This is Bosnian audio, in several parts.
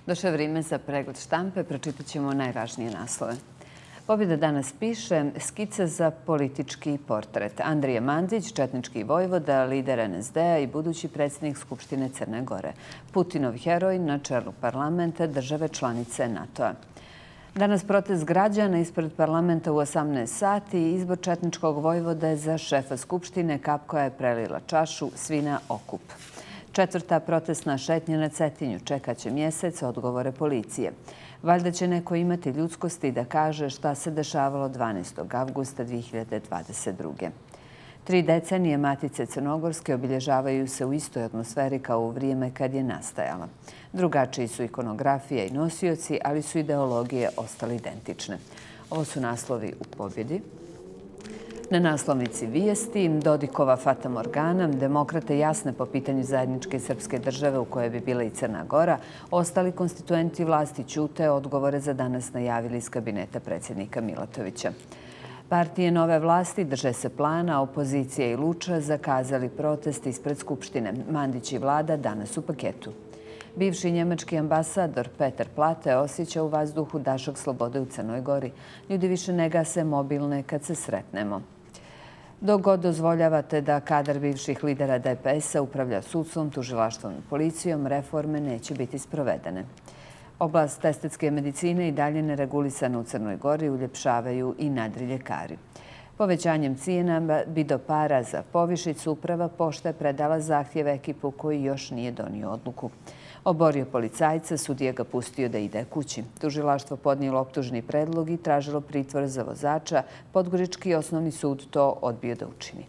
Došlo je vrijeme za pregled štampe, pročitat ćemo najvažnije naslove. Pobjeda danas piše skica za politički portret. Andrija Mandić, četnički vojvoda, lider NSD-a i budući predsjednik Skupštine Crne Gore. Putinov heroj na čelu parlamenta države članice NATO-a. Danas protest građana ispred parlamenta u 18 sati i izbor četničkog vojvode za šefa Skupštine, kap koja je prelila čašu, svi na okup. Četvrta protestna šetnja na Cetinju. Čekat će mjesec odgovore policije. Valjda će neko imati ljudskosti da kaže šta se dešavalo 12. avgusta 2022. 3 decenije Matice Crnogorske obilježavaju se u istoj atmosferi kao u vrijeme kad je nastajala. Drugačiji su ikonografija i nosioci, ali su ideologije ostale identične. Ovo su naslovi u pobjedi. Na naslovnici Vijesti, Dodikova Fata Morgana, demokrate jasne po pitanju zajedničke srpske države u kojoj bi bila i Crna Gora, ostali konstituenti vlasti ćute, odgovore za danas najavili iz kabineta predsjednika Milatovića. Partije nove vlasti drže se plana, opozicija i Luča zakazali protest ispred Skupštine. Mandić i vlada danas u paketu. Bivši njemački ambasador Peter Plate osjeća u vazduhu dašak slobode u Crnoj Gori. Ljudi više ne gase mobilne kad se sretnemo. Dok god dozvoljavate da kadar bivših lidera DPS-a upravlja sudstvom, tužilaštvom i policijom, reforme neće biti sprovedene. Oblast estetske medicine i dalje neregulisana u Crnoj Gori uljepšavaju i nadriljekari. Povećanjem cijena bi do para za povišicu uprava pošte predala zahtjev ekipu koji još nije donio odluku. Oborio policajca, sudija ga pustio da ide kući. Tužilaštvo podnijelo optužni predlog i tražilo pritvor za vozača. Podgorički osnovni sud to odbio da učini.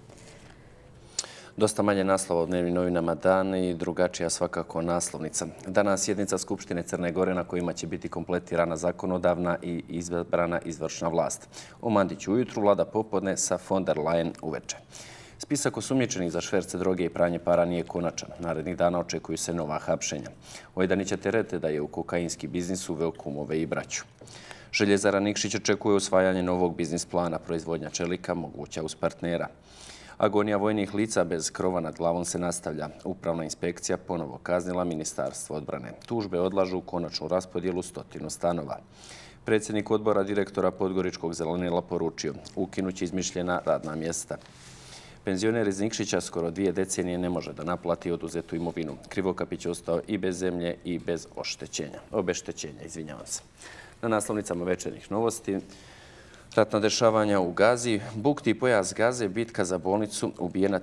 Dosta manje naslova u dnevnim novinama dan i drugačija svakako naslovnica. Danas sjednica Skupštine Crne Gore na kojima će biti kompletirana zakonodavna i izabrana izvršna vlast. O Mandiću ujutru, vlada popodne sa von der Leyen uveče. Spisak osumnjičenih za šverce droge i pranje para nije konačan. Narednih dana očekuju se nova hapšenja. Ojdanića terete da je u kokainski biznis uveo kumove i braću. Željezara Nikšić očekuje usvajanje novog biznis plana, proizvodnja čelika moguća uz partnera. Agonija vojnih lica bez krova nad glavom se nastavlja. Upravna inspekcija ponovo kaznila Ministarstvo odbrane. Tužbe odlažu konačnu raspodjelu 100 stanova. Predsjednik odbora direktora Podgoričkog Zelenila poručio ukinuće izmišljena radna mjesta. Penzioner iz Nikšića skoro 2 decenije ne može da naplati oduzetu imovinu. Krivokapić je ostao i bez zemlje i bez obeštećenja. Na naslovnicama večernjih novosti ratna dešavanja u Gazi, bukti pojas Gaze, bitka za bolnicu, ubijena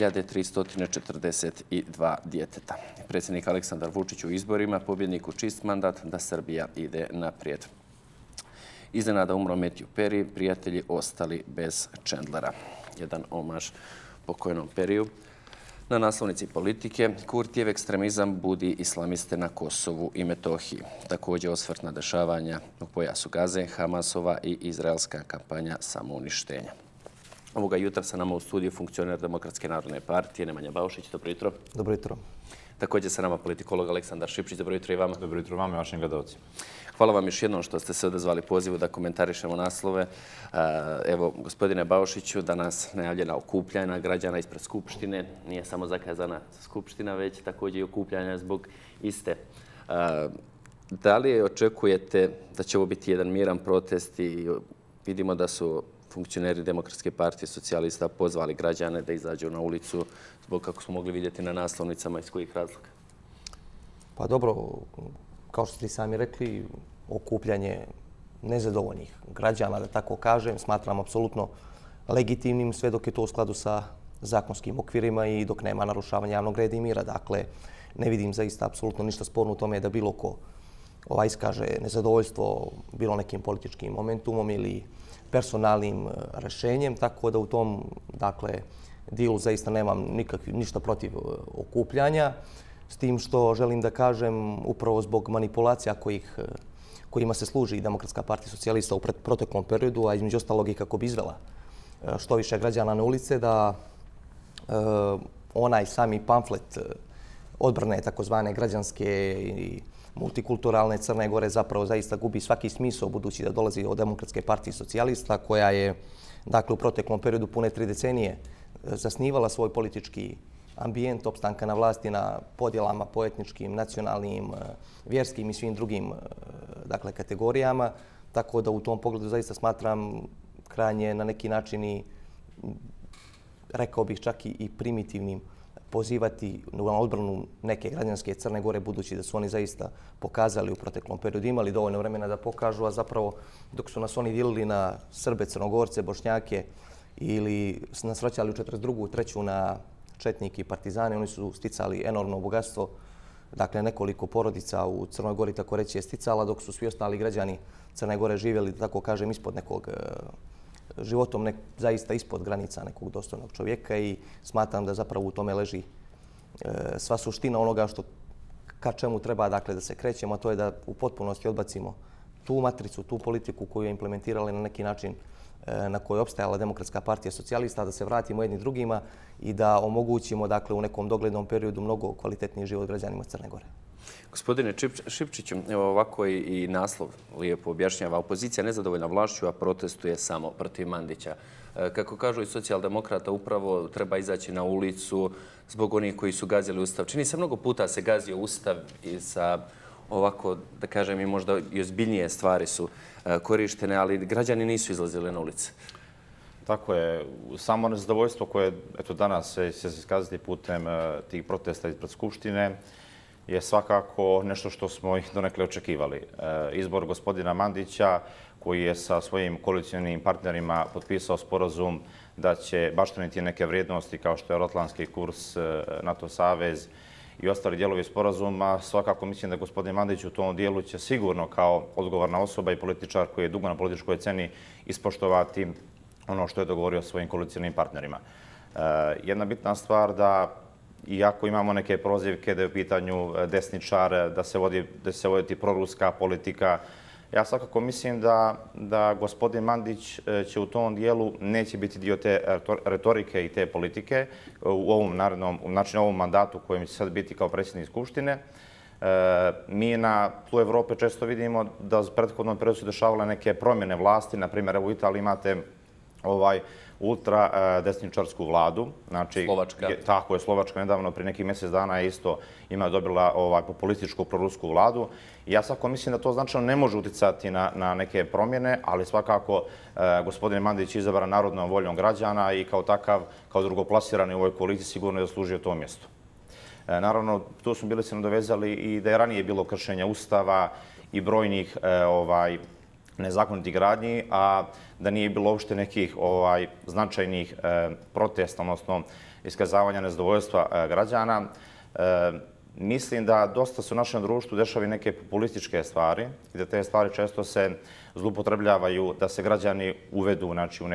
3342 djeteta. Predsjednik Aleksandar Vučić u izborima, pobjedniku čist mandat da Srbija ide naprijed. Iznenada umro Matthew Perry, prijatelji ostali bez Chandlera. Jedan omaž pokojnom Periju. Na naslovnici politike, Kurtijev ekstremizam budi islamiste na Kosovu i Metohiji. Također osvrt na dešavanja u pojasu Gaze, Hamasova i izraelska kampanja samouništenja. Ovoga jutra sa nama u studiju funkcioner Demokratske narodne partije Nemanja Baušić. Dobro jutro. Dobro jutro. Također sa nama politikolog Aleksandar Šipčić. Dobro jutro i vama. Dobro jutro vama i vašim gledalcima. Hvala vam još jednom što ste se odazvali pozivu da komentarišemo naslove. Evo, gospodine Baušiću, danas najavljena okupljanja građana ispred Skupštine. Nije samo zakazana Skupština, već također i okupljanja zbog iste. Da li očekujete da će ovo biti jedan miran protest i vidimo da su funkcioneri Demokratske partije socijalista pozvali građane da izađu na ulicu zbog, kako smo mogli vidjeti na naslovnicama, iz kojih razloga? Pa dobro, kao što ste sami rekli, okupljanje nezadovoljnih građana, da tako kažem, smatram apsolutno legitimnim sve dok je to u skladu sa zakonskim okvirima i dok nema narušavanja javnog reda i mira. Dakle, ne vidim zaista apsolutno ništa sporno u tome da bilo ko iskaže nezadovoljstvo bilo nekim političkim momentumom ili personalnim rešenjem, tako da u tom dilu zaista nemam ništa protiv okupljanja. S tim što želim da kažem upravo zbog manipulacija kojima se služi Demokratska partija socijalista u proteklom periodu, a između ostalog i kako bi izvela što više građana na ulice, da onaj sami pamflet odbrane takozvane građanske i multikulturalne Crne Gore zapravo zaista gubi svaki smisao budući da dolazi od Demokratske partije socijalista koja je u proteklom periodu pune 3 decenije zasnivala svoj politički ambijent opstanka na vlasti na podjelama po etničkim, nacionalnim, vjerskim i svim drugim kategorijama. Tako da u tom pogledu zaista smatram krajnje na neki način i, rekao bih, čak i primitivnim pozivati na odbranu neke građanske Crne Gore, budući da su oni zaista pokazali u proteklom periodu, imali dovoljno vremena da pokažu, a zapravo dok su nas oni dijelili na Srbe, Crnogorce, Bošnjake ili nas vraćali u 42. 3. na četnike i partizane, oni su sticali enormno bogatstvo. Dakle, nekoliko porodica u Crnoj Gori, tako reći, je sticala, dok su svi ostali građani Crne Gore živjeli, da tako kažem, ispod nekog životom, zaista ispod granica nekog dostojnog čovjeka, i smatram da zapravo u tome leži sva suština onoga ka čemu treba da se krećemo, a to je da u potpunosti odbacimo tu matricu, tu politiku koju je implementirala na neki način na kojoj je opstajala Demokratska partija socijalista, da se vratimo jedni drugima i da omogućimo u nekom doglednom periodu mnogo kvalitetniji život građanima Crne Gore. Gospodine Šipčiću, evo ovako i naslov lijepo objašnjava. Opozicija nezadovoljna vlašću, a protestuje samo protiv Mandića. Kako kažu i socijaldemokrata, upravo treba izaći na ulicu zbog onih koji su gazili Ustav. Čini se, mnogo puta se gazio Ustav i sa ovako, da kažem, i možda i ozbiljnije stvari su korištene, ali građani nisu izlazili na ulice. Tako je. Samo nezadovoljstvo koje danas će se iskazati putem tih protesta ispred Skupštine je svakako nešto što smo i donekle očekivali. Izbor gospodina Mandića, koji je sa svojim koalicionim partnerima potpisao sporazum da će baštiniti neke vrijednosti kao što je euroatlantski kurs, NATO savez i ostali dijelovi sporazuma, svakako mislim da gospodin Mandić u tom dijelu će sigurno kao odgovorna osoba i političar koji je dugo na političkoj sceni ispoštovati ono što je dogovorio svojim koalicionim partnerima. Jedna bitna stvar da, iako imamo neke prozivke da je u pitanju desničar, da se vodi proruska politika, ja svakako mislim da gospodin Mandić će u tom dijelu neće biti dio te retorike i te politike u ovom mandatu kojem će sad biti kao predsjednik Skupštine. Mi na tlu Evrope često vidimo da u prethodnom periodu su dešavale neke promjene vlasti. Naprimjer, u Italiji imate ultra desničarsku vladu. Slovačka. Tako je, Slovačka nedavno, prije nekih mjesec dana je isto dobila populističku prorusku vladu. Ja svakako mislim da to značajno ne može uticati na neke promjene, ali svakako gospodin Mandić je izabran narodnom voljom građana i kao takav, kao drugoplasirani u ovoj koaliciji, sigurno je zaslužio to mjesto. Naravno, tu smo bili se nadovezali i da je ranije bilo kršenja Ustava i brojnih nezakonitih gradnji, a da nije bilo uopšte nekih značajnih protesta, odnosno iskazavanja nezadovoljstva građana. Mislim da dosta se u našem društvu dešavaju neke populističke stvari i da te stvari često se zloupotrebljavaju da se građani uvedu u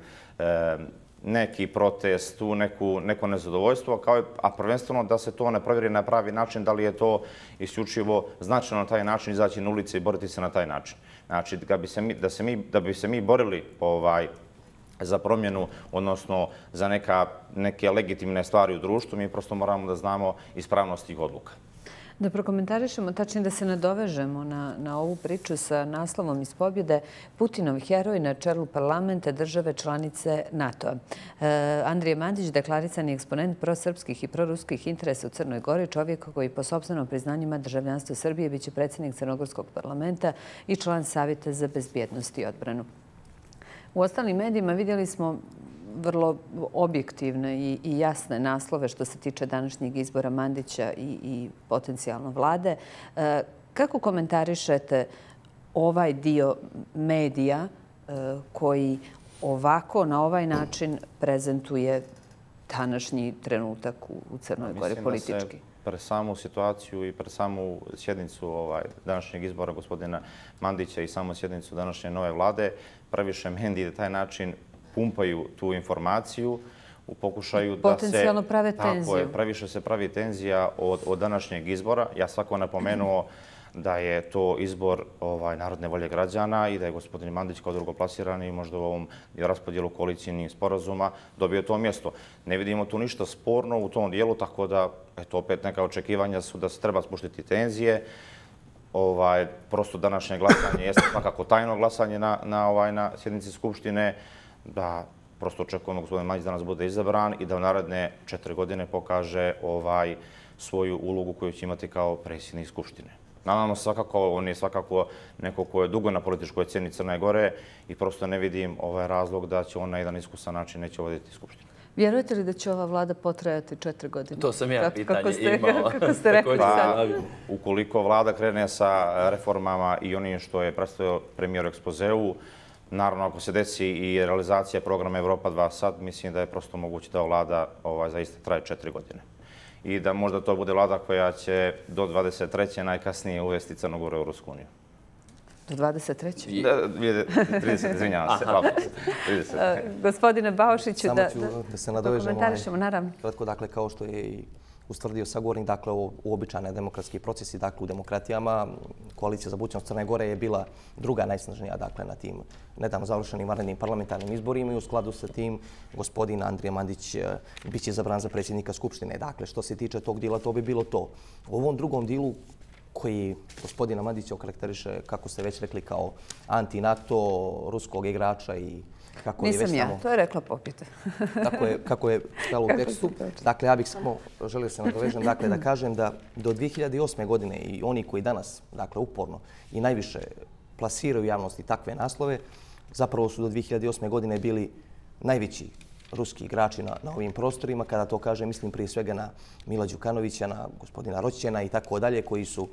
neki protest, u neko nezadovoljstvo, a prvenstveno da se to ne provjeri na pravi način, da li je to isključivo značajno na taj način izaći na ulice i boriti se na taj način. Znači, da bi se mi borili za promjenu, odnosno za neke legitimne stvari u društvu, mi prosto moramo da znamo ispravnost tih odluka. Da prokomentarišemo, tačnije da se nadovežemo na ovu priču sa naslovom iz pobjede Putinov heroj na čelu parlamenta države članice NATO-a. Andrija Mandić, deklarisani eksponent prosrpskih i proruskih interesa u Crnoj Gori, čovjek koji po sopstvenom priznanjima državljanstva Srbije biće predsjednik Crnogorskog parlamenta i član Savjeta za bezbjednost i odbranu. U ostalim medijima vidjeli smo vrlo objektivne i jasne naslove što se tiče današnjeg izbora Mandića i potencijalno vlade. Kako komentarišete ovaj dio medija koji ovako, na ovaj način prezentuje današnji trenutak u Crnoj Gori politički? Mislim da se pred samu situaciju i pred samu sjednicu današnjeg izbora gospodina Mandića i samu sjednicu današnje nove vlade previše mediji na taj način pumpaju tu informaciju u pokušaju da se... Potencijalno prave tenziju. Tako je, previše se pravi tenzija od današnjeg izbora. Ja svako napomenuo da je to izbor narodne volje građana i da je gospodin Mandić kao drugoplasirani možda u ovom raspodijelu koalicijnih sporazuma dobio to mjesto. Ne vidimo tu ništa sporno u tom dijelu, tako da opet neka očekivanja su da se treba spuštiti tenzije. Prosto današnje glasanje jeste svakako tajno glasanje na sjednici Skupštine, da prosto očekujemo gospodin Mladić danas bude izabran i da u naredne 4 godine pokaže svoju ulogu koju će imati kao predsjednik Skupštine. Naravno, svakako, on je svakako neko ko je dugo na političkoj sceni Crne Gore i prosto ne vidim razlog da će on na jedan iskusan način neće voditi Skupštinu. Vjerujete li da će ova vlada potrajati 4 godine? To sam ja pitanje imao. Kako ste rekli sad? Ukoliko vlada krene sa reformama i onim što je predstavio premijer u ekspozeu, naravno, ako se desi i realizacija programa Evropa 2 sad, mislim da je prosto moguće da vlada zaista traje 4 godine. I da možda to bude vlada koja će do 23. najkasnije uvesti Crnu Goru u Europsku uniju. Do 23. 30, izvinjavam se. Gospodine Baušiću, da se nadovežemo. Komentarišemo, naravno. Kratko, dakle, kao što je i ustvrdio sagovornik, dakle, uobičajeni demokratski procesi, dakle, u demokratijama, Koalicija za budućnost Crne Gore je bila druga najsnažnija, dakle, na tim nedavno završenim vanrednim parlamentarnim izborima i u skladu sa tim gospodin Andrija Mandić biće izabran za predsjednika Skupštine. Dakle, što se tiče tog dijela, to bi bilo to. U ovom drugom dijelu koji gospodina Mandića okarakteriše, kako ste već rekli, kao anti-NATO, ruskog igrača i kako je već Nisam ja, to je rekla Popita. Kako je stalo u tekstu. Dakle, ja bih samo želio se nadovežem, dakle, da kažem da do 2008. godine i oni koji danas, dakle, uporno i najviše plasiraju u javnosti takve naslove, zapravo su do 2008. godine bili najveći ruski igrači na ovim prostorima. Kada to kažem, mislim prije svega na Mila Đukanovića, na gospodina Roćena i tako dalje, koji su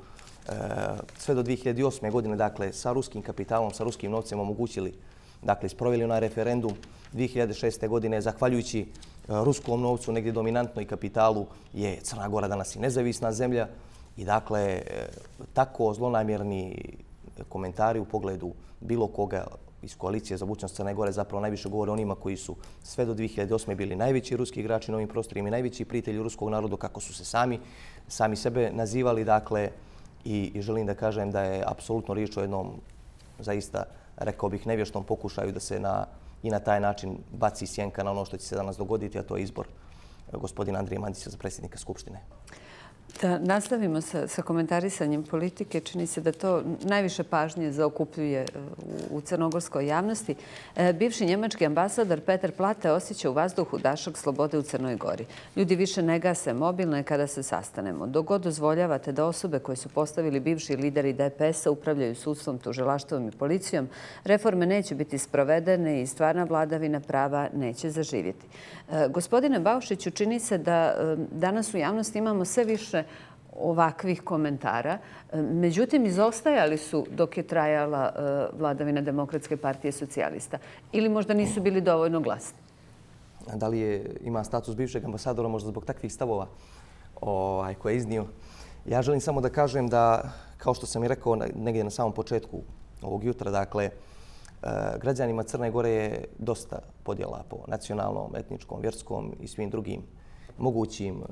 sve do 2008. godine, dakle, sa ruskim kapitalom, sa ruskim novcem omogućili, dakle, sproveli onaj referendum 2006. godine, zahvaljujući ruskom novcu, negdje dominantnoj kapitalu, je Crna Gora danas i nezavisna zemlja. I, dakle, tako zlonamjerni komentari u pogledu bilo koga iz Koalicije za budućnost Crne Gore zapravo najviše govore onima koji su sve do 2008. bili najveći ruski igrači na ovim prostorima i najveći prijatelji ruskog naroda, kako su se sami sebe nazivali. Dakle, i želim da kažem da je apsolutno riječ o jednom zaista, rekao bih, nevještom pokušaju da se i na taj način baci sjenka na ono što će se danas dogoditi, a to je izbor gospodina Andrije Mandića za predsjednika Skupštine. Da nastavimo sa komentarisanjem politike. Čini se da to najviše pažnje zaokupljuje u crnogorskoj javnosti. Bivši njemački ambasador Peter Plate osjeća u vazduhu dašak slobode u Crnoj Gori. Ljudi više ne gase mobilne kada se sastanemo. Dok god dozvoljavate da osobe koje su postavili bivši lideri DPS-a upravljaju sudstvom, tužilaštvom i policijom, reforme neće biti sprovedene i stvarna vladavina prava neće zaživjeti. Gospodine Baušiću, čini se da danas u javnosti imamo sve više ovakvih komentara. Međutim, izostajali su dok je trajala vladavina Demokratske partije socijalista. Ili možda nisu bili dovoljno glasni? Da li ima status bivšeg ambasadora možda zbog takvih stavova koje je iznio? Ja želim samo da kažem da, kao što sam i rekao negdje na samom početku ovog jutra, dakle, građanima Crne Gore je dosta podjela po nacionalnom, etničkom, vjerskom i svim drugim mogućim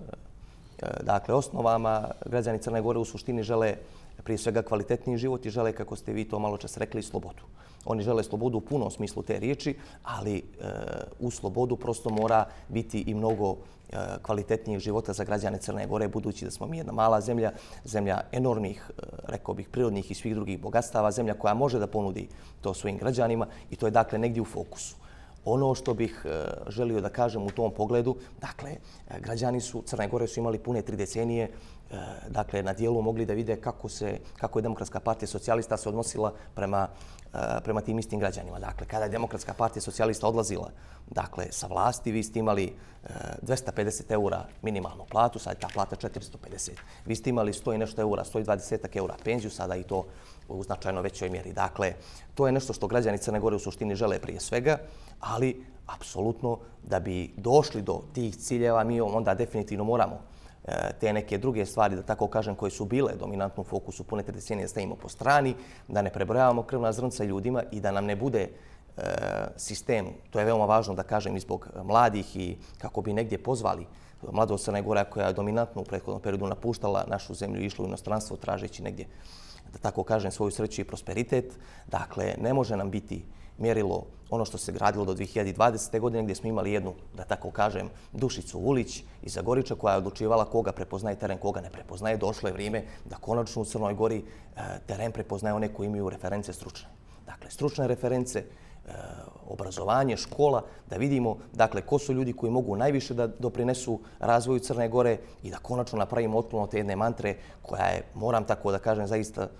osnovama. Građani Crne Gore u suštini žele prije svega kvalitetniji život i žele, kako ste vi to malo čas rekli, slobodu. Oni žele slobodu u punom smislu te riječi, ali u slobodu prosto mora biti i mnogo kvalitetnijih života za građane Crne Gore, budući da smo mi jedna mala zemlja, zemlja enormnih, rekao bih, prirodnih i svih drugih bogatstava, zemlja koja može da ponudi to svojim građanima i to je, dakle, negdje u fokusu. Ono što bih želio da kažem u tom pogledu, dakle, građani Crne Gore su imali pune 3 decenije, dakle, na dijelu mogli da vide kako je Demokratska partija socijalista se odnosila prema tim istim građanima. Dakle, kada je Demokratska partija socijalista odlazila, dakle, sa vlasti, vi ste imali 250 eura minimalnu platu, sad je ta plata 450. Vi ste imali 100 i nešto eura, 120 eura penziju, sada i to u značajno većoj mjeri. Dakle, to je nešto što građani Crne Gore u suštini žele prije svega, ali apsolutno da bi došli do tih ciljeva, mi onda definitivno moramo te neke druge stvari, da tako kažem, koje su bile dominantnom fokusu pune 3 decenije, da stavimo po strani, da ne prebrojavamo krvna zrnca ljudima i da nam ne bude sistem, to je veoma važno da kažem i zbog mladih i kako bi negdje pozvali mladost Crne Gore koja je dominantno u prethodnom periodu napuštala našu zemlju i išla u inostranstvo tražeći negdje, da tako kažem, svoju sreću i prosperitet. Dakle, ne može nam biti mjerilo ono što se gradilo do 2020. godine gdje smo imali jednu, da tako kažem, Dušicu Vulić iz Zagoriča koja je odlučivala koga prepoznaje teren, koga ne prepoznaje. Došlo je vrijeme da konačno u Crnoj Gori teren prepoznaje one koji imaju reference stručne. Dakle, stručne reference, obrazovanje, škola, da vidimo dakle, ko su ljudi koji mogu najviše da doprinesu razvoju Crne Gore i da konačno napravimo otklon od te jedne mantre koja je, moram tako da kažem, zaista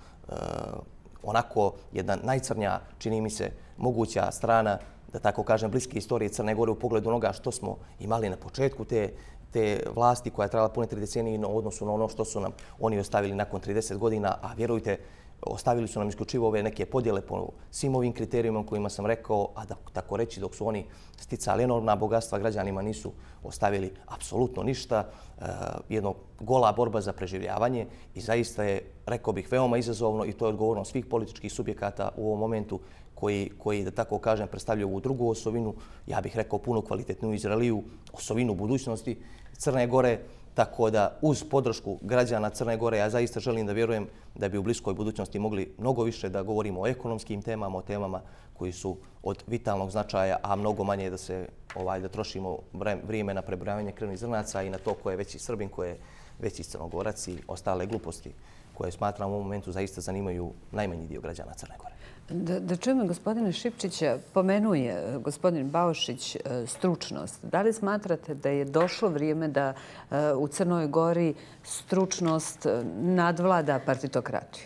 onako jedna najcrnja, čini mi se, moguća strana, da tako kažem, bliske istorije Crne Gore u pogledu onoga što smo imali na početku te vlasti koja je trebala pune 3 decenije u odnosu na ono što su nam oni ostavili nakon 30 godina, a vjerujte, ostavili su nam isključivo ove neke podjele po svim ovim kriterijima kojima sam rekao, a da tako reći dok su oni sticali enormna bogatstva, građanima nisu ostavili apsolutno ništa. Jedno gola borba za preživljavanje i zaista je, rekao bih, veoma izazovno i to je odgovornost svih političkih subjekata u ovom momentu koji, da tako kažem, predstavljaju ovu drugu osovinu, ja bih rekao puno kvalitetnu i zreliju osovinu budućnosti Crne Gore. Tako da uz podršku građana Crne Gore ja zaista želim da vjerujem da bi u bliskoj budućnosti mogli mnogo više da govorimo o ekonomskim temama, o temama koji su od vitalnog značaja, a mnogo manje da trošimo vrijeme na prebrojavanje krvnih zrnaca i na to ko je veći Srbin, ko je veći Crnogorac i ostale gluposti koje smatram u ovom momentu zaista zanimaju najmanji dio građana Crne Gore. Da čujemo gospodine Šipčića, pomenuje gospodin Baošić stručnost. Da li smatrate da je došlo vrijeme da u Crnoj Gori stručnost nadvlada partitokratiju?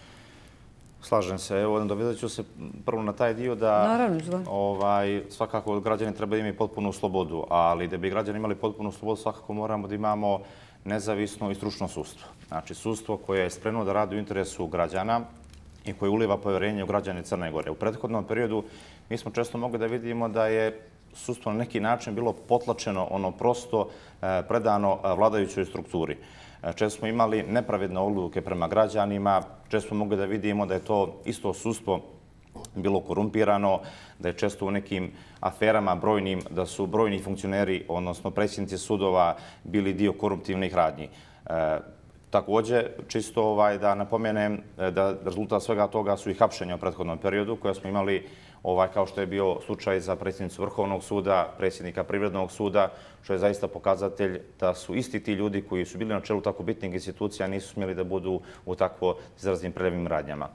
Slažem se. Evo, dovedat ću se prvo na taj dio da svakako građani treba imati potpunu slobodu, ali da bi građani imali potpunu slobodu svakako moramo da imamo nezavisno i stručno sudstvo. Znači, sudstvo koje je spremno da radi u interesu građana i koje uliva povjerenje u građane Crne Gore. U prethodnom periodu mi smo često mogli da vidimo da je sudstvo na neki način bilo potlačeno, ono prosto predano vladajućoj strukturi. Često smo imali nepravedne odluke prema građanima, često smo mogli da vidimo da je to isto sudstvo bilo korumpirano, da je često u nekim aferama brojnim, da su brojni funkcioneri, odnosno predsjednici sudova, bili dio koruptivnih radnji. Također, čisto da napomenem da rezultat svega toga su i hapšenja u prethodnom periodu koje smo imali, kao što je bio slučaj za predsjednicu Vrhovnog suda, predsjednika Privrednog suda, što je zaista pokazatelj da su isti ti ljudi koji su bili na čelu tako bitnih institucija nisu smjeli da budu u takvo izraznim prelijevim radnjama.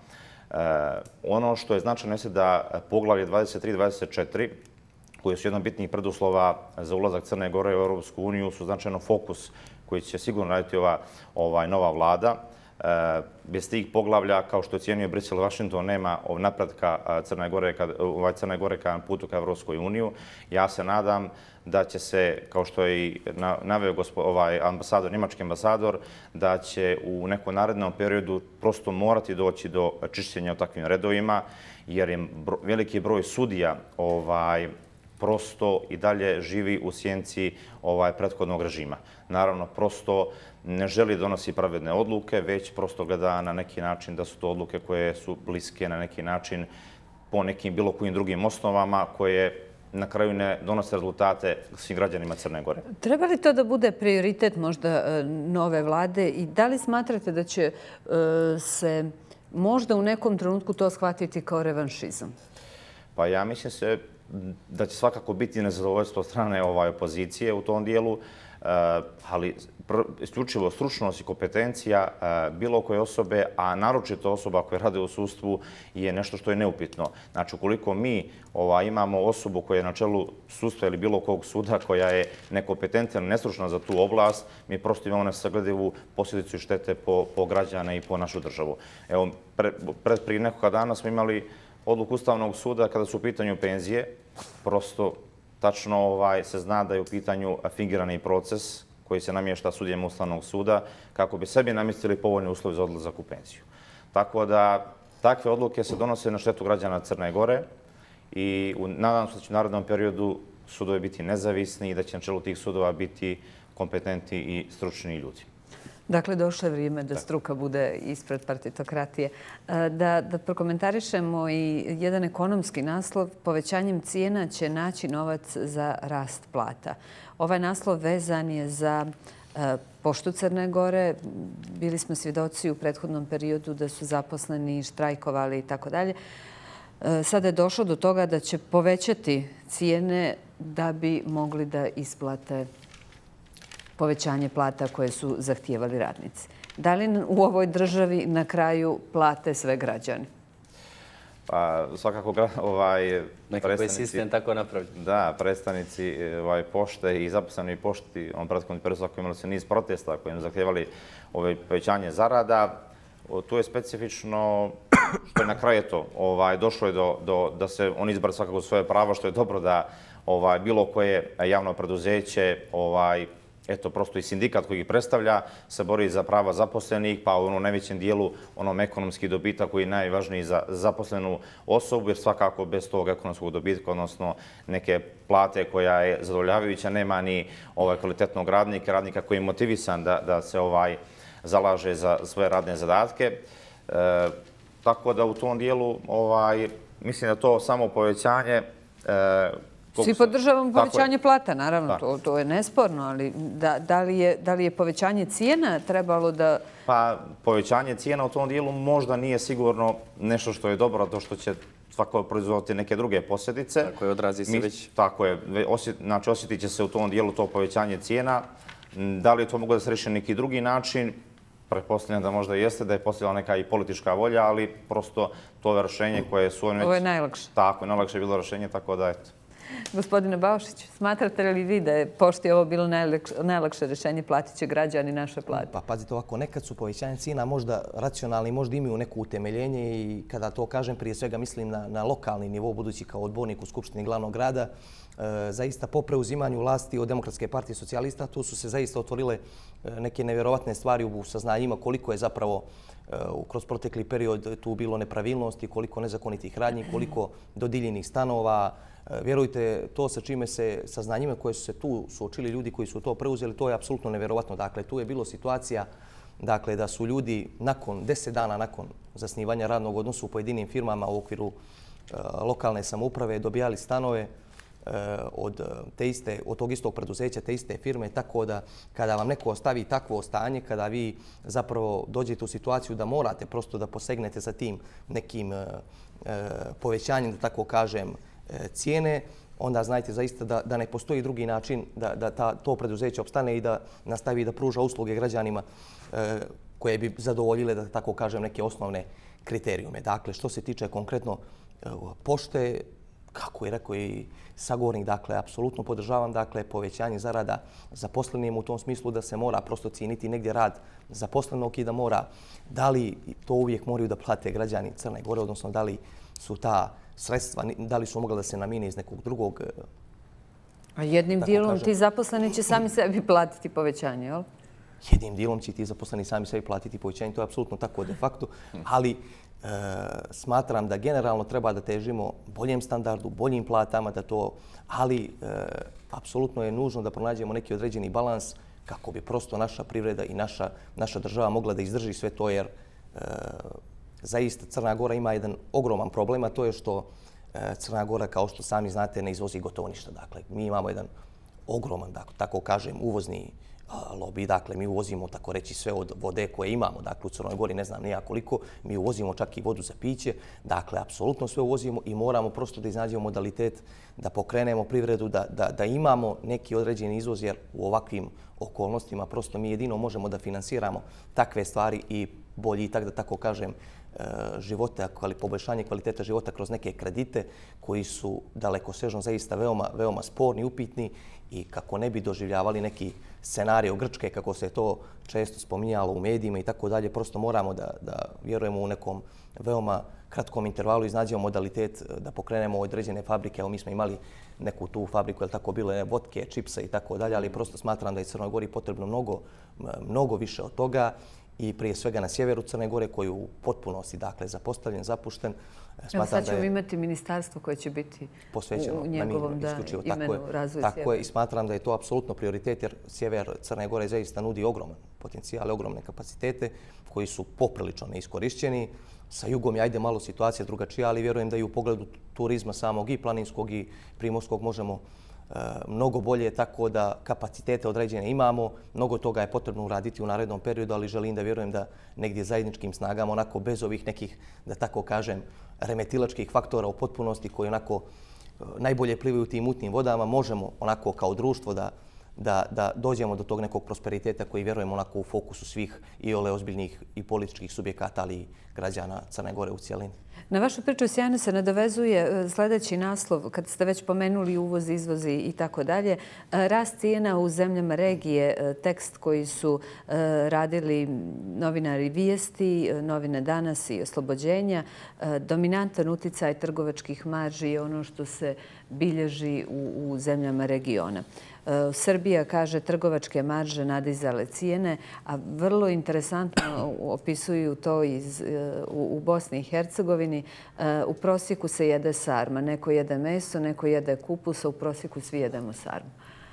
Ono što je značajno je da poglavlje 23-24, koje su jedan bitnih preduslova za ulazak Crne Gore u Europsku uniju, su značajno fokus koji će sigurno raditi ova nova vlada. Bez tih poglavlja, kao što je cijenio Brisel i Washington, nema napretka Crne Gore ka putu ka Europskoj uniju. Ja se nadam da će se, kao što je i naveo njemački ambasador, da će u nekom narednom periodu prosto morati doći do čišćenja u takvim redovima, jer je veliki broj sudija prosto i dalje živi u sjenci prethodnog režima. Naravno, prosto ne želi donosi pravedne odluke, već prosto gleda na neki način da su to odluke koje su bliske na neki način po nekim bilo kojim drugim osnovama koje na kraju ne donose rezultate svim građanima Crne Gore. Treba li to da bude prioritet možda nove vlade i da li smatrate da će se možda u nekom trenutku to shvatiti kao revanšizam? Pa ja mislim da će svakako biti nezadovoljstvo od strane opozicije u tom dijelu, ali isključivo stručnost i kompetencija bilo koje osobe, a naročito osoba koja rade u sudstvu, je nešto što je neupitno. Znači, ukoliko mi imamo osobu koja je na čelu sudstva ili bilo kog suda koja je nekompetentna, nestručna za tu oblast, mi prosto imamo nesagledivu posljedicu štete po građane i po našu državu. Evo, prije nekoga dana smo imali odluku Ustavnog suda kada su u pitanju penzije. Prosto tačno se zna da je u pitanju fingirani proces koji se namješta sudijama Ustavnog suda kako bi sebi namjestili povoljne uslove za odlazak u penziju. Tako da takve odluke se donose na štetu građana Crne Gore i nadam se da će u narednom periodu sudovi biti nezavisni i da će na čelu tih sudova biti kompetentni i stručni ljudi. Dakle, došlo je vrijeme da struka bude ispred partitokratije. Da prokomentarišemo i jedan ekonomski naslov. Povećanjem cijena će naći novac za rast plata. Ovaj naslov vezan je za Poštu Crne Gore. Bili smo svjedoci u prethodnom periodu da su zaposleni štrajkovali i tako dalje. Sada je došlo do toga da će povećati cijene da bi mogli da isplate povećanje plata koje su zahtijevali radnici. Da li u ovoj državi na kraju plate sve građani? Pa svakako nekako je sistem tako napravljen. Da, predstavnici pošte i zaposleni pošti, prethodni period imali se niz protesta kojim zahtijevali povećanje zarada. Tu je specifično što je na kraju došlo je da se on izbara svakako svoje pravo, što je dobro da bilo koje javno preduzeće, prosto i sindikat koji ih predstavlja, se bori za prava zaposlenih, pa u onom najvećem dijelu onom ekonomski dobitak koji je najvažniji za zaposlenu osobu, jer svakako bez tog ekonomskog dobitka, odnosno neke plate koja je zadovoljavajuća, nema ni kvalitetnog radnika koji je motivisan da se zalaže za svoje radne zadatke. Tako da u tom dijelu mislim da to samo povećanje... Svi podržavamo povećanje plata, naravno, to je nesporno, ali da li je povećanje cijena trebalo da... Pa povećanje cijena u tom dijelu možda nije sigurno nešto što je dobro, to što će svakako proizvoditi neke druge posljedice. Tako je, odrazi se već. Tako je, znači osjetit će se u tom dijelu to povećanje cijena. Da li je to moglo da se reši neki drugi način? Pretpostavljam da možda jeste, da je postojala neka i politička volja, ali prosto to rješenje koje su... Ovo je najlakše. Tako, najlakše je bilo rješenje, tako da eto. Gospodine Baušić, smatrate li vi da je pošti ovo bilo najlakše rješenje, platit će građani naše plate? Pa pazite ovako, nekad su povećanje cijena možda racionalni, možda imaju neko utemeljenje i kada to kažem, prije svega mislim na lokalni nivo, budući kao odbornik u Skupštini glavnog grada, zaista po preuzimanju vlasti od Demokratske partije socijalista, tu su se zaista otvorile neke nevjerovatne stvari u saznanjima koliko je zapravo kroz protekli period tu bilo nepravilnosti, koliko nezakonitih radnji, koliko dodijeljenih stanova. Vjerujte, to sa čime se saznanjima koje su se tu suočili ljudi koji su to preuzeli, to je apsolutno nevjerovatno. Dakle, tu je bilo situacija da su ljudi 10 dana nakon zasnivanja radnog odnosa u pojedinim firmama u okviru lokalne samouprave dobijali stanove od tog istog preduzeća, te iste firme, tako da kada vam neko ostavi takvo stanje, kada vi zapravo dođete u situaciju da morate prosto da posegnete za tim nekim povećanjem, da tako kažem, cijene, onda znajte zaista da ne postoji drugi način da to preduzeće opstane i da nastavi da pruža usluge građanima koje bi zadovoljile, da tako kažem, neke osnovne kriterijume. Dakle, što se tiče konkretno pošte, kako je rekao i sagovornik, dakle, apsolutno podržavam povećanje zarada zaposlenim u tom smislu da se mora prosto cijeniti negdje rad zaposlenog i da mora, da li to uvijek moraju da plate građani Crne Gore, odnosno da li su ta sredstva, da li su mogla da se namine iz nekog drugog... A jednim dijelom ti zaposleni će sami sebi platiti povećanje, jel? Jednim dijelom će ti zaposleni sami sebi platiti povećanje, to je apsolutno tako de facto, ali smatram da generalno treba da težimo boljem standardu, boljim platama, ali apsolutno je nužno da pronađemo neki određeni balans kako bi prosto naša privreda i naša država mogla da izdrži sve to, jer zaista Crna Gora ima jedan ogroman problem, a to je što Crna Gora, kao što sami znate, ne izvozi gotovo ništa. Dakle, mi imamo jedan ogroman, tako kažem, uvozni lobby. Dakle, mi uvozimo, tako reći, sve od vode koje imamo. Dakle, u Crnoj Gori ne znam nija koliko. Mi uvozimo čak i vodu za piće. Dakle, apsolutno sve uvozimo i moramo prosto da iznađemo modalitet da pokrenemo privredu, da imamo neki određeni izvoz, jer u ovakvim okolnostima prosto mi jedino možemo da finansiramo takve stvari i bolji, da tako kažem, života, poboljšanje kvaliteta života kroz neke kredite koji su dalekosežno zaista veoma sporni, upitni i kako ne bi doživljavali neki scenarij Grčke, kako se to često spominjalo u medijima i tako dalje, prosto moramo da vjerujemo u nekom veoma kratkom intervalu i iznađemo modalitet da pokrenemo određene fabrike. Evo, mi smo imali neku tu fabriku, je li tako bilo, vodke, čipsa i tako dalje, ali prosto smatram da je Crnoj Gori potrebno mnogo više od toga i prije svega na sjeveru Crne Gore koji je u potpunosti zapostavljen, zapušten. Sad ćemo imati ministarstvo koje će biti u njegovom imenu razvoju sjevera. Tako je i smatram da je to apsolutno prioritet jer sjever Crne Gore zaista nudi ogroman potencijal, ogromne kapacitete koji su poprilično neiskorišćeni. Sa jugom je malo situacija drugačija, ali vjerujem da i u pogledu turizma samog i planinskog i primorskog možemo mnogo bolje, tako da kapacitete određene imamo. Mnogo toga je potrebno uraditi u narednom periodu, ali želim da vjerujem da negdje zajedničkim snagama, onako bez ovih nekih, da tako kažem, remetilačkih faktora u potpunosti koji onako najbolje plivaju u tim mutnim vodama, možemo onako kao društvo da dođemo do tog nekog prosperiteta koji vjerujemo onako u fokusu svih i ole ozbiljnih i političkih subjekata, ali i građana Crne Gore u cijelini. Na vašu priču sjajno se nadovezuje sljedeći naslov, kad ste već pomenuli uvoz, izvozi i tako dalje. Rast cijena u zemljama regije, tekst koji su radili novinari Vijesti, novine Danas i Oslobođenja, dominantan uticaj trgovačkih marži je ono što se bilježi u zemljama regiona. Srbija, kaže, trgovačke marže nadizale cijene, a vrlo interesantno opisuju to u Bosni i Hercegovini. U prosjeku se jede sarma. Neko jede meso, neko jede kupus, a u prosjeku svi jedemo sarmu.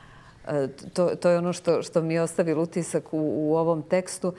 To je ono što mi je ostavilo utisak u ovom tekstu.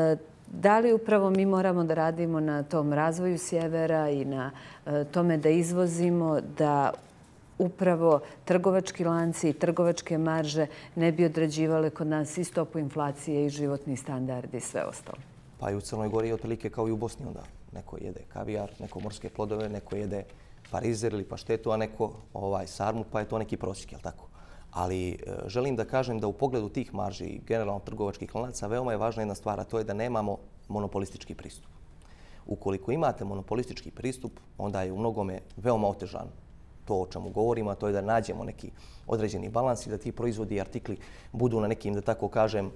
Da li upravo mi moramo da radimo na tom razvoju sjevera i na tome da izvozimo, da upravo trgovački lanci i trgovačke marže ne bi određivale kod nas i stopu inflacije i životni standard i sve ostalo? Pa i u Crnoj Gori je otprilike kao i u Bosni onda. Neko jede kavijar, neko morske plodove, neko jede parizer ili paštetu, a neko sarmu, pa je to neki prosjek, je li tako? Ali želim da kažem da u pogledu tih marži i generalno trgovačkih lanaca veoma je važna jedna stvar, a to je da nemamo monopolistički pristup. Ukoliko imate monopolistički pristup, onda je u mnogome veoma otežan to o čemu govorimo, a to je da nađemo neki određeni balans i da ti proizvodi i artikli budu na nekim, da tako kažem,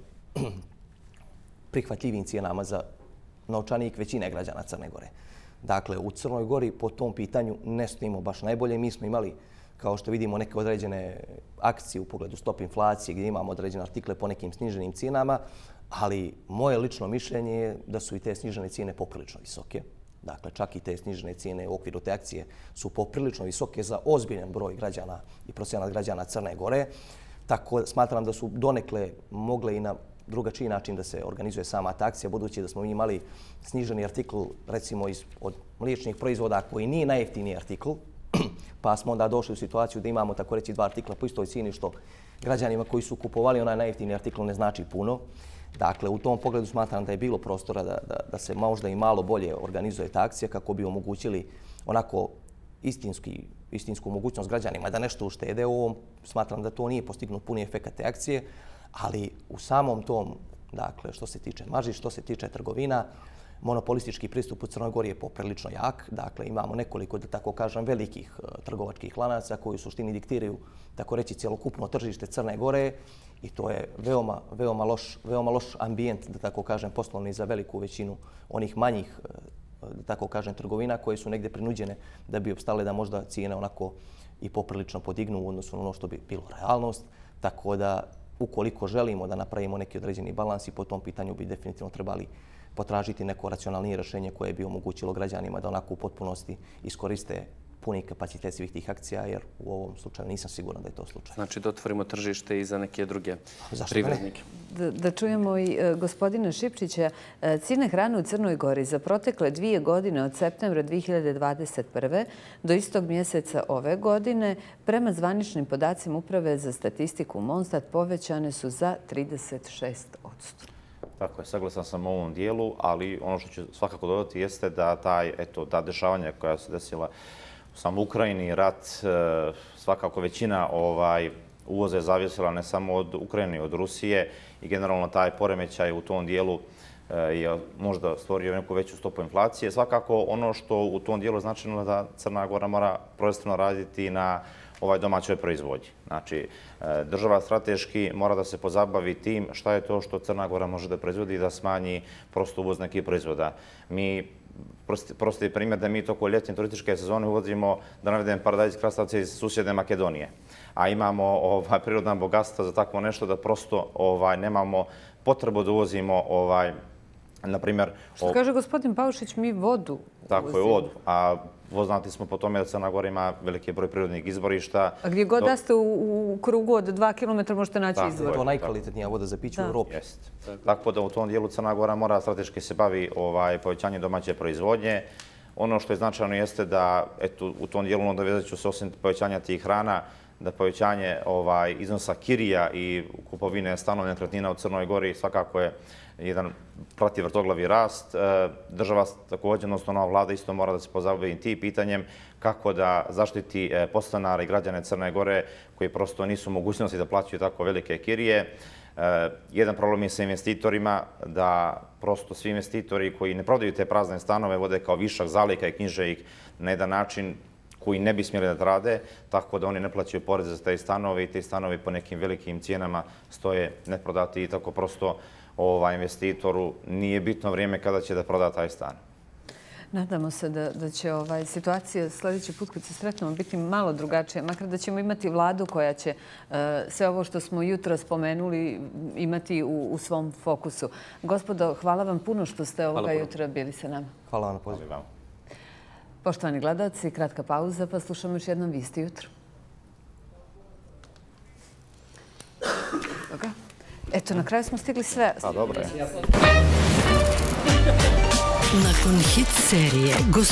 prihvatljivim cijenama za novčanik većine građana Crne Gore. Dakle, u Crnoj Gori po tom pitanju ne stojimo baš najbolje. Mi smo imali, kao što vidimo, neke određene akcije u pogledu stope inflacije gdje imamo određene artikle po nekim sniženim cijenama, ali moje lično mišljenje je da su i te snižene cijene poprilično visoke. Dakle, čak i te snižene cijene u okviru te akcije su poprilično visoke za ozbiljan broj građana i procenat građana Crne Gore. Tako smatram da su donekle mogle i na drugačiji način da se organizuje sama ta akcija, budući da smo imali sniženi artikl, recimo od mliječnih proizvoda koji nije najjeftiniji artikl, pa smo onda došli u situaciju da imamo tako reći dva artikla po istoj cijeni, što građanima koji su kupovali onaj najjeftiniji artikl ne znači puno. Dakle, u tom pogledu smatram da je bilo prostora da se možda i malo bolje organizuje ta akcija kako bi omogućili onako istinsku mogućnost građanima da nešto uštede. U ovom smatram da to nije postignut puni efekat te akcije, ali u samom tom, dakle, što se tiče marži, što se tiče trgovina, monopolistički pristup u Crnoj Gori je poprilično jak. Dakle, imamo nekoliko, da tako kažem, velikih trgovačkih lanaca koji u suštini diktiraju, tako reći, cjelokupno tržište Crne Gore i to je veoma loš ambijent, da tako kažem, poslovni za veliku većinu onih manjih, da tako kažem, trgovina koje su negdje prinuđene da bi opstale da možda cijene onako i poprilično podignu u odnosu na ono što bi bilo realnost. Tako da, ukoliko želimo da napravimo neki određeni balans i po tom pitanju bi definitivno trebali potražiti neko racionalnije rješenje koje bi omogućilo građanima da onako u potpunosti iskoriste puni kapacitet svih tih akcija, jer u ovom slučaju nisam siguran da je to slučaj. Znači da otvorimo tržište i za neke druge privrednike. Da čujemo i gospodina Šipčića. Cijene hrane u Crnoj Gori za protekle 2 godine od septembra 2021. do istog mjeseca ove godine prema zvaničnim podacima Uprave za statistiku Monstat povećane su za 36%. Tako je, saglasan sam u ovom dijelu, ali ono što ću svakako dodati jeste da ta dešavanja koja se desila u samoj Ukrajini, rat, svakako većina uvoza je zavisila ne samo od Ukrajine, od Rusije i generalno taj poremećaj u tom dijelu je možda stvorio neku veću stopu inflacije. Svakako ono što u tom dijelu značajno da Crna Gora mora prvenstveno raditi na domaćoj proizvodnji. Znači, država strateški mora da se pozabavi tim šta je to što Crna Gora može da proizvodi i da smanji prosto uvoz nekih proizvoda. Prosti primjer da mi toko ljetne turističke sezone uvozimo, da navedem paradajz krastavce iz susjedne Makedonije, a imamo prirodna bogatstva za takvo nešto da prosto nemamo potrebu da uvozimo, na primjer... Što kaže gospodin Paušić, mi vodu uvozimo. Tako je, vodu. A poznati smo po tome da Crna Gora ima veliki broj prirodnih izvorišta. A gdje god da ste u krugu od 2 km možete naći izvor. To je najkvalitetnija voda za piće u Europi. Tako da u tom dijelu Crna Gora mora strateški se bavi povećanjem domaće proizvodnje. Ono što je značajno jeste da u tom dijelu nadovezat ću se osim povećanja tih hrana, da povećanje iznosa kirija i kupovine stanova nekretnina u Crnoj Gori svakako je jedan prati vrtoglavi rast. Država također, odnosno nova vlada isto mora da se pozabavi tim pitanjem kako da zaštiti podstanare i građane Crne Gore koji prosto nisu u mogućnosti da plaćaju tako velike kirije. Jedan problem je sa investitorima, da prosto svi investitori koji ne prodaju te prazne stanove vode kao višak zalika i knjiže ih na jedan način koji ne bi smjeli da rade, tako da oni ne plaćaju poreze za te stanove i te stanovi po nekim velikim cijenama stoje neprodati i tako prosto investitoru nije bitno vrijeme kada će da proda taj stan. Nadamo se da će situacija sljedeći put kad se sretnemo biti malo drugačija, makar da ćemo imati vladu koja će sve ovo što smo jutro spomenuli imati u svom fokusu. Gospodo, hvala vam puno što ste ovoga jutra bili sa nama. Hvala vam na pozivu. Poštovani gledalci, kratka pauza, pa slušamo još jednom Vijesti jutro. Eto, na kraju smo stigli sve. Dobro je. Nakon hit serije